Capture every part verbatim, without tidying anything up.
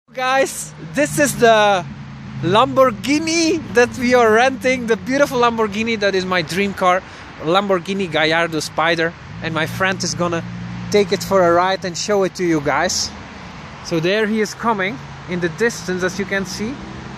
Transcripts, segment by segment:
Guys, this is the Lamborghini that we are renting, the beautiful Lamborghini that is my dream car, Lamborghini Gallardo Spider, and my friend is gonna take it for a ride and show it to you guys. So there he is coming in the distance, as you can see.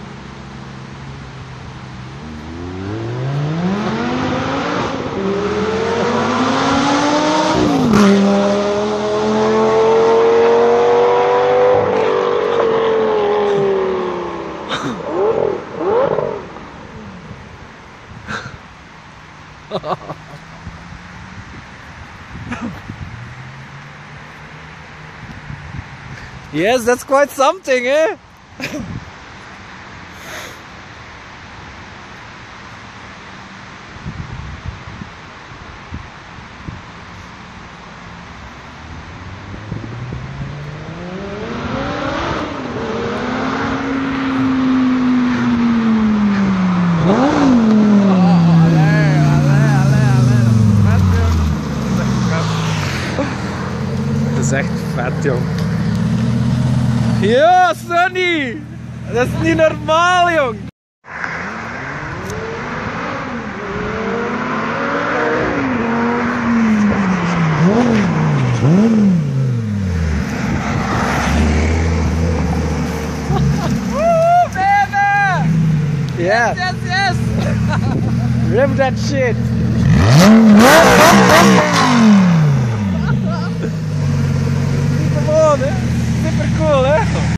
Yes, that's quite something, eh? Dat is echt vet, jong. Ja, Sonny! Dat is niet normaal, jong! Woo, baby! Yeah! Yes, yes, yes! Rip that shit! Come on, eh? Super cool, eh?